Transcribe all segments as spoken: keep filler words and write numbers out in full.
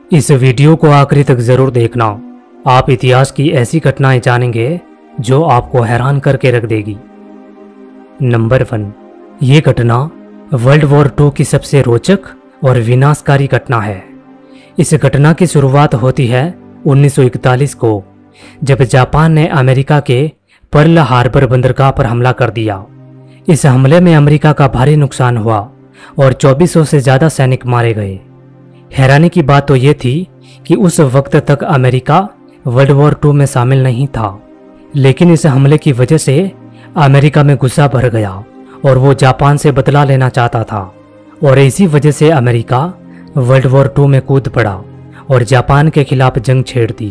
इस वीडियो को आखिरी तक जरूर देखना। आप इतिहास की ऐसी घटनाएं जानेंगे जो आपको हैरान करके रख देगी। नंबर वन, ये घटना वर्ल्ड वॉर टू की सबसे रोचक और विनाशकारी घटना है। इस घटना की शुरुआत होती है उन्नीस सौ इकतालीस को, जब जापान ने अमेरिका के पर्ल हार्बर बंदरगाह पर हमला कर दिया। इस हमले में अमेरिका का भारी नुकसान हुआ और चौबीस सौ से ज्यादा सैनिक मारे गए। हैरानी की बात तो ये थी कि उस वक्त तक अमेरिका वर्ल्ड वॉर टू में शामिल नहीं था, लेकिन इस हमले की वजह से अमेरिका में गुस्सा भर गया और वो जापान से बदला लेना चाहता था, और इसी वजह से अमेरिका वर्ल्ड वॉर टू में कूद पड़ा और जापान के खिलाफ जंग छेड़ दी।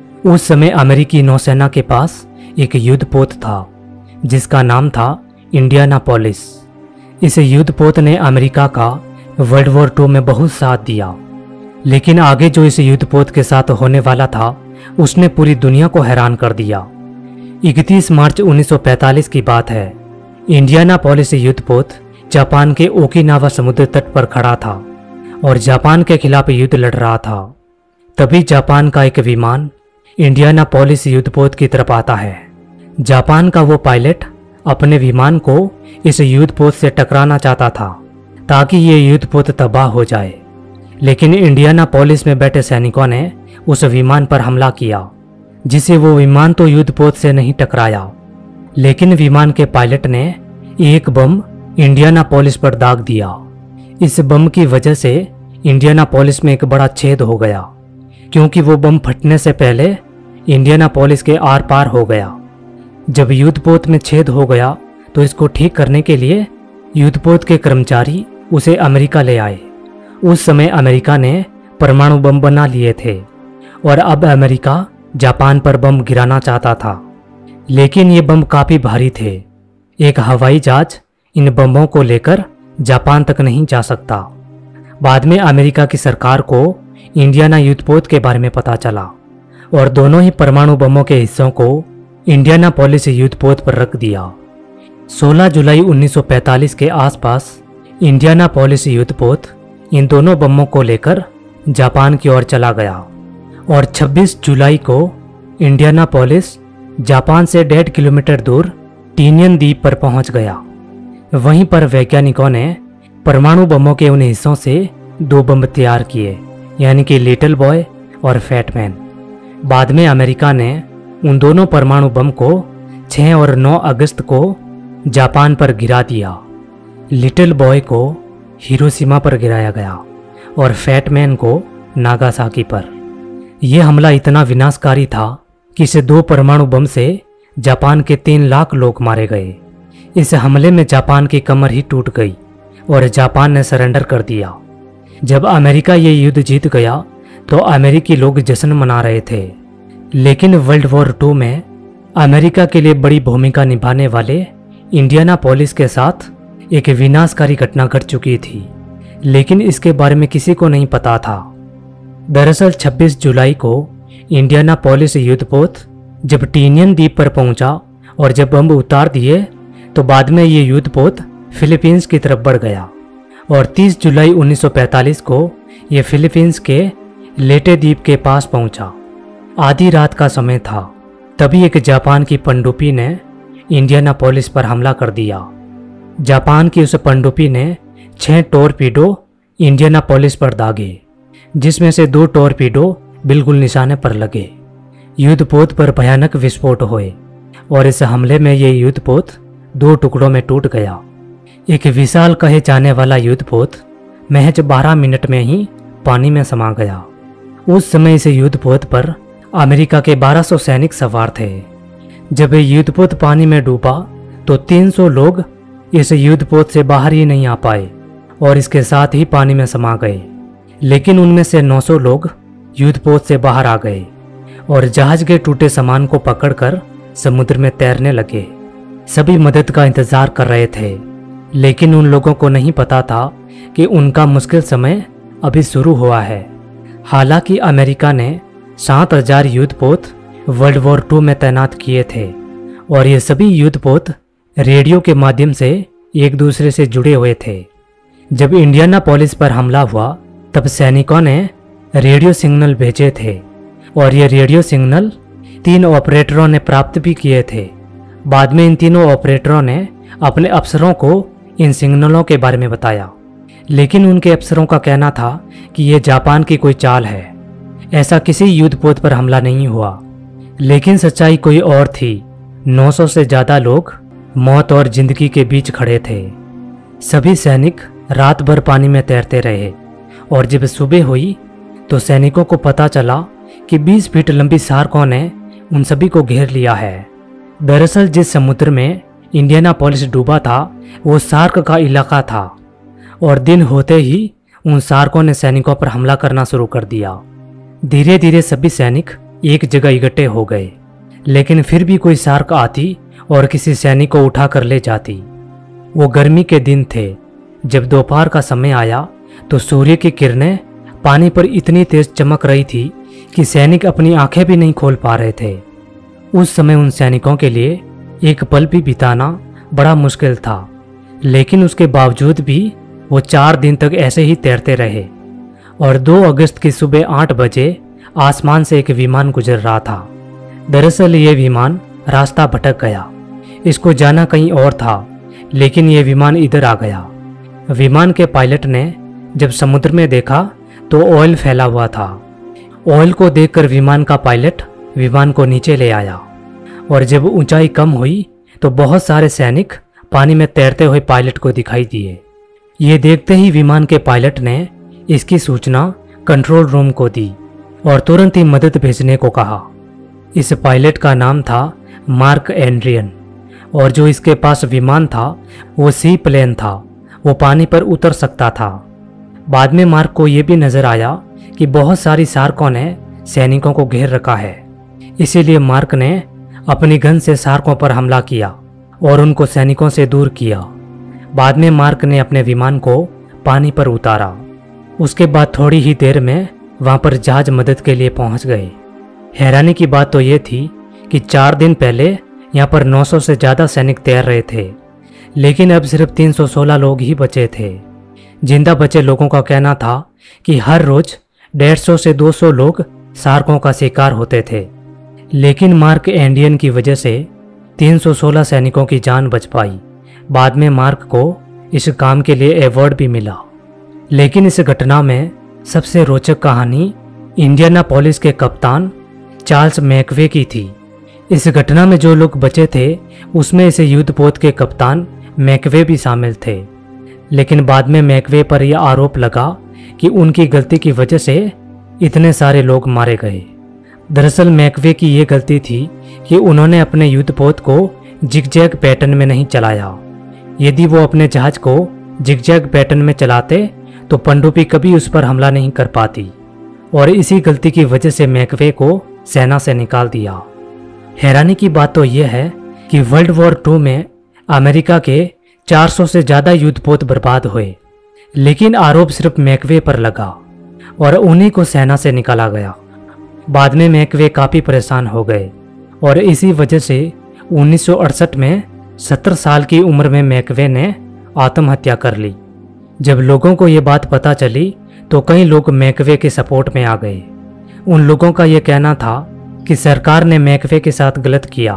उस समय अमेरिकी नौसेना के पास एक युद्धपोत था जिसका नाम था इंडियानापोलिस। इस युद्धपोत ने अमेरिका का वर्ल्ड वॉर टू में बहुत साथ दिया, लेकिन आगे जो इस युद्धपोत के साथ होने वाला था उसने पूरी दुनिया को हैरान कर दिया। इकतीस मार्च उन्नीस सौ पैंतालीस की बात है। इंडियानापोलिस युद्धपोत जापान के ओकिनावा समुद्र तट पर खड़ा था और जापान के खिलाफ युद्ध लड़ रहा था। तभी जापान का एक विमान इंडियानापोलिस युद्धपोत की तरफ आता है। जापान का वो पायलट अपने विमान को इस युद्धपोत से टकराना चाहता था ताकि ये युद्धपोत तबाह हो जाए, लेकिन इंडियानापोलिस में बैठे सैनिकों ने उस विमान पर हमला किया, जिसे वो विमान तो युद्धपोत से नहीं टकराया, लेकिन विमान के पायलट ने एक बम इंडियानापोलिस पर दाग दिया। इस बम की वजह से इंडियानापोलिस में एक बड़ा छेद हो गया, क्योंकि वो बम फटने से पहले इंडियानापोलिस के आर पार हो गया। जब युद्धपोत में छेद हो गया तो इसको ठीक करने के लिए युद्धपोत के कर्मचारी उसे अमेरिका ले आए। उस समय अमेरिका ने परमाणु बम बना लिए थे और अब अमेरिका जापान पर बम गिराना चाहता था, लेकिन ये बम काफी भारी थे। एक हवाई जहाज इन बमों को लेकर जापान तक नहीं जा सकता। बाद में अमेरिका की सरकार को इंडियाना युद्धपोत के बारे में पता चला और दोनों ही परमाणु बमों के हिस्सों को इंडियानापोलिस युद्धपोत पर रख दिया। सोलह जुलाई उन्नीस सौ पैंतालीस के आसपास इंडियानापोलिस युद्धपोत इन दोनों बमों को लेकर जापान की ओर चला गया और छब्बीस जुलाई को इंडियानापोलिस जापान से डेढ़ किलोमीटर दूर टीनियन द्वीप पर पहुंच गया। वहीं पर वैज्ञानिकों ने परमाणु बमों के उन हिस्सों से दो बम तैयार किए, यानी कि लिटिल बॉय और फैटमैन। बाद में अमेरिका ने उन दोनों परमाणु बम को छह और नौ अगस्त को जापान पर गिरा दिया। लिटिल बॉय को हिरोशिमा पर गिराया गया और फैटमैन को नागासाकी पर। यह हमला इतना विनाशकारी था कि इस दो परमाणु बम से जापान के तीन लाख लोग मारे गए। इस हमले में जापान की कमर ही टूट गई और जापान ने सरेंडर कर दिया। जब अमेरिका ये युद्ध जीत गया तो अमेरिकी लोग जश्न मना रहे थे, लेकिन वर्ल्ड वॉर टू में अमेरिका के लिए बड़ी भूमिका निभाने वाले इंडियानापोलिस के साथ एक विनाशकारी घटना घट चुकी थी, लेकिन इसके बारे में किसी को नहीं पता था। दरअसल छब्बीस जुलाई को इंडियानापोलिस युद्धपोत जब टीनियन द्वीप पर पहुंचा और जब बम उतार दिए तो बाद में ये युद्धपोत फिलीपींस की तरफ बढ़ गया और तीस जुलाई उन्नीस सौ पैंतालीस को ये फिलीपींस के लेटे द्वीप के पास पहुंचा। आधी रात का समय था, तभी एक जापान की पनडुब्बी ने इंडियानापोलिस पर हमला कर दिया। जापान की उस पनडुब्बी ने छह टॉरपीडो इंडियानापोलिस पर दागे, जिसमें से दो टॉरपीडो बिल्कुल निशाने पर लगे। युद्धपोत पर भयानक विस्फोट हुए और इस हमले में ये युद्धपोत दो टुकड़ों में टूट गया। एक विशाल कहे जाने वाला युद्धपोत महज बारह मिनट में ही पानी में समा गया। उस समय इस युद्धपोत पर अमेरिका के बारह सौ सैनिक सवार थे। जब ये युद्धपोत पानी में डूबा तो तीन सौ लोग इस युद्धपोत से बाहर ही नहीं आ पाए और इसके साथ ही पानी में समा गए, लेकिन उनमें से नौ सौ लोग युद्धपोत से बाहर आ गए और जहाज के टूटे सामान को पकड़कर समुद्र में तैरने लगे। सभी मदद का इंतजार कर रहे थे, लेकिन उन लोगों को नहीं पता था कि उनका मुश्किल समय अभी शुरू हुआ है। हालांकि अमेरिका ने सात हजार युद्धपोत वर्ल्ड वॉर टू में तैनात किए थे और ये सभी युद्धपोत रेडियो के माध्यम से एक दूसरे से जुड़े हुए थे। जब इंडियानापोलिस पर हमला हुआ तब सैनिकों ने रेडियो सिग्नल भेजे थे और ये रेडियो सिग्नल तीन ऑपरेटरों ने प्राप्त भी किए थे। बाद में इन तीनों ऑपरेटरों ने अपने अफसरों को इन सिग्नलों के बारे में बताया, लेकिन उनके अफसरों का कहना था कि ये जापान की कोई चाल है, ऐसा किसी युद्धपोत पर हमला नहीं हुआ। लेकिन सच्चाई कोई और थी। नौ सौ से ज्यादा लोग मौत और जिंदगी के बीच खड़े थे। सभी सैनिक रात भर पानी में तैरते रहे और जब सुबह हुई तो सैनिकों को पता चला कि बीस फीट लंबी शार्कों ने उन सभी को घेर लिया है। दरअसल जिस समुद्र में इंडियानापोलिस डूबा था वो शार्क का इलाका था और दिन होते ही उन शार्कों ने सैनिकों पर हमला करना शुरू कर दिया। धीरे धीरे सभी सैनिक एक जगह इकट्ठे हो गए, लेकिन फिर भी कोई शार्क आती और किसी सैनिक को उठा कर ले जाती। वो गर्मी के दिन थे। जब दोपहर का समय आया तो सूर्य की किरणें पानी पर इतनी तेज चमक रही थी कि सैनिक अपनी आंखें भी नहीं खोल पा रहे थे। उस समय उन सैनिकों के लिए एक पल भी बिताना बड़ा मुश्किल था, लेकिन उसके बावजूद भी वो चार दिन तक ऐसे ही तैरते रहे। और दो अगस्त की सुबह आठ बजे आसमान से एक विमान गुजर रहा था। दरअसल ये विमान रास्ता भटक गया। इसको जाना कहीं और था, लेकिन ये विमान इधर आ गया। विमान के पायलट ने जब समुद्र में देखा तो ऑयल फैला हुआ था। ऑयल को देखकर विमान का पायलट विमान को नीचे ले आया और जब ऊंचाई कम हुई तो बहुत सारे सैनिक पानी में तैरते हुए पायलट को दिखाई दिए। ये देखते ही विमान के पायलट ने इसकी सूचना कंट्रोल रूम को दी और तुरंत ही मदद भेजने को कहा। इस पायलट का नाम था मार्क एंड्रियन और जो इसके पास विमान था वो सी प्लेन था। वो पानी पर उतर सकता था। बाद में मार्क को यह भी नजर आया कि बहुत सारी शार्कों ने सैनिकों को घेर रखा है। इसीलिए मार्क ने अपनी गन से शार्कों पर हमला किया और उनको सैनिकों से दूर किया। बाद में मार्क ने अपने विमान को पानी पर उतारा। उसके बाद थोड़ी ही देर में वहां पर जहाज मदद के लिए पहुंच गए। हैरानी की बात तो ये थी कि चार दिन पहले यहाँ पर नौ सौ से ज़्यादा सैनिक तैर रहे थे, लेकिन अब सिर्फ तीन सौ सोलह लोग ही बचे थे। जिंदा बचे लोगों का कहना था कि हर रोज डेढ़ सौ से दो सौ लोग शार्कों का शिकार होते थे, लेकिन मार्क एंडियन की वजह से तीन सौ सोलह सैनिकों की जान बच पाई। बाद में मार्क को इस काम के लिए अवार्ड भी मिला। लेकिन इस घटना में सबसे रोचक कहानी इंडियानापोलिस के कप्तान चार्ल्स मैकवे की थी। इस घटना में जो लोग बचे थे उसमें इस युद्धपोत के कप्तान मैकवे भी शामिल थे, लेकिन बाद में मैकवे पर यह आरोप लगा कि उनकी गलती की वजह से इतने सारे लोग मारे गए। दरअसल मैकवे की यह गलती थी कि उन्होंने अपने युद्धपोत को जिगजैग पैटर्न में नहीं चलाया। यदि वो अपने जहाज को जिगजैग पैटर्न में चलाते तो पनडुब्बी कभी उस पर हमला नहीं कर पाती और इसी गलती की वजह से मैकवे को सेना से निकाल दिया। हैरानी की बात तो यह है कि वर्ल्ड वॉर टू में अमेरिका के चार सौ से ज्यादा युद्धपोत बर्बाद हुए, लेकिन आरोप सिर्फ मैकवे पर लगा और उन्हीं को सेना से निकाला गया। बाद में मैकवे काफी परेशान हो गए और इसी वजह से उन्नीस सौ अड़सठ में सत्तर साल की उम्र में मैकवे ने आत्महत्या कर ली। जब लोगों को ये बात पता चली तो कई लोग मैकवे के सपोर्ट में आ गए। उन लोगों का यह कहना था कि सरकार ने मैकवे के साथ गलत किया।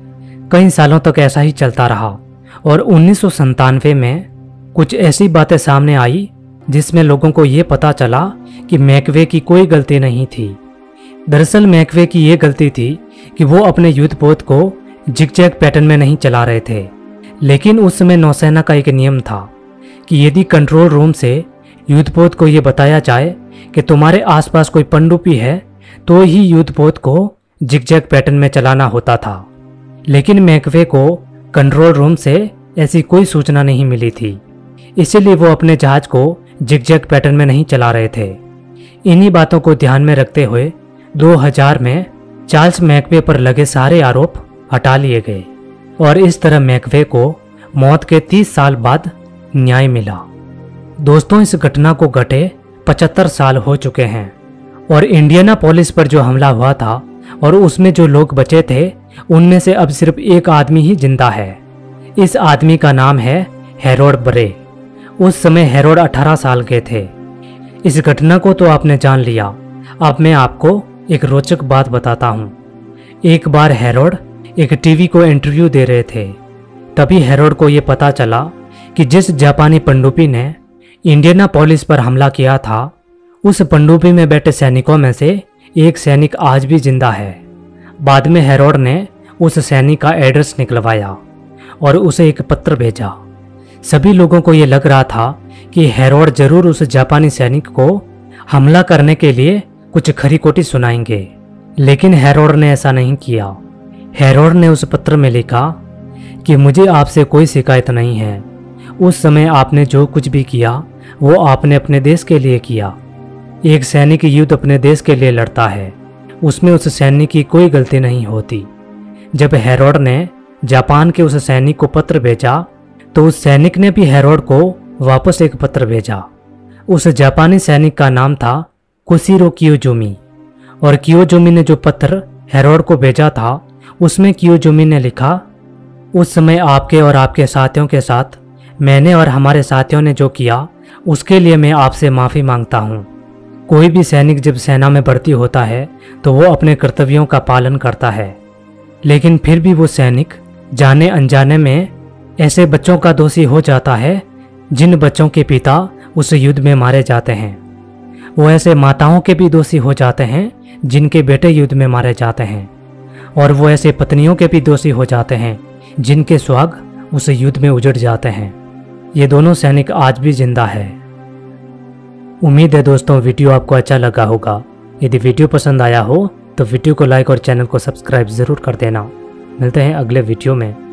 कई सालों तक ऐसा ही चलता रहा और उन्नीस सौ संतानवे में कुछ ऐसी बातें सामने आई जिसमें लोगों को ये पता चला कि मैकवे की कोई गलती नहीं थी। दरअसल मैकवे की ये गलती थी कि वो अपने युद्धपोत को जिगजैग पैटर्न में नहीं चला रहे थे, लेकिन उस समय नौसेना का एक नियम था कि यदि कंट्रोल रूम से युद्धपोत को ये बताया जाए कि तुम्हारे आसपास कोई पनडुब्बी है तो ही युद्धपोत को जिगजैग पैटर्न में चलाना होता था। लेकिन मैकवे को कंट्रोल रूम से ऐसी कोई सूचना नहीं मिली थी, इसीलिए वो अपने जहाज को जिगजैग पैटर्न में नहीं चला रहे थे। इन्हीं बातों को ध्यान में रखते हुए दो हज़ार में चार्ल्स मैकवे पर लगे सारे आरोप हटा लिए गए और इस तरह मैकवे को मौत के तीस साल बाद न्याय मिला। दोस्तों, इस घटना को घटे पचहत्तर साल हो चुके हैं और इंडियानापोलिस पर जो हमला हुआ था और उसमें जो लोग बचे थे उनमें से अब सिर्फ एक आदमी ही जिंदा है। इस आदमी का नाम है हेरोड ब्रे। उस समय हेरोड अठारह साल के थे। इस घटना को तो आपने जान लिया, अब मैं आपको एक रोचक बात बताता हूँ। एक बार हेरोड एक टीवी को इंटरव्यू दे रहे थे। तभी हेरोड को ये पता चला कि जिस जापानी पनडुब्बी ने इंडियानापोलिस पर हमला किया था, उस पनडुब्बी में बैठे सैनिकों में से एक सैनिक आज भी जिंदा है। बाद में हेरोड ने उस सैनिक का एड्रेस निकलवाया और उसे एक पत्र भेजा। सभी लोगों को यह लग रहा था कि हेरोड जरूर उस जापानी सैनिक को हमला करने के लिए कुछ खरी खोटी सुनाएंगे, लेकिन हेरोड ने ऐसा नहीं किया। हेरोड ने उस पत्र में लिखा कि मुझे आपसे कोई शिकायत नहीं है। उस समय आपने जो कुछ भी किया वो आपने अपने देश के लिए किया। एक सैनिक युद्ध अपने देश के लिए लड़ता है, उसमें उस सैनिक की कोई गलती नहीं होती। जब हेरोड ने जापान के उस सैनिक को पत्र भेजा तो उस सैनिक ने भी हेरोड को वापस एक पत्र भेजा। उस जापानी सैनिक का नाम था कुशिरो कियोजोमी, और कियोजोमी ने जो पत्र हेरोड को भेजा था उसमें कियोजोमी ने लिखा, उस समय आपके और आपके साथियों के साथ मैंने और हमारे साथियों ने जो किया उसके लिए मैं आपसे माफ़ी मांगता हूँ। कोई भी सैनिक जब सेना में भर्ती होता है तो वो अपने कर्तव्यों का पालन करता है, लेकिन फिर भी वो सैनिक जाने अनजाने में ऐसे बच्चों का दोषी हो जाता है जिन बच्चों के पिता उस युद्ध में मारे जाते हैं। वो ऐसे माताओं के भी दोषी हो जाते हैं जिनके बेटे युद्ध में मारे जाते हैं, और वो ऐसे पत्नियों के भी दोषी हो जाते हैं जिनके सुहाग उस युद्ध में उजड़ जाते हैं। ये दोनों सैनिक आज भी जिंदा है। उम्मीद है दोस्तों वीडियो आपको अच्छा लगा होगा। यदि वीडियो पसंद आया हो तो वीडियो को लाइक और चैनल को सब्सक्राइब ज़रूर कर देना। मिलते हैं अगले वीडियो में।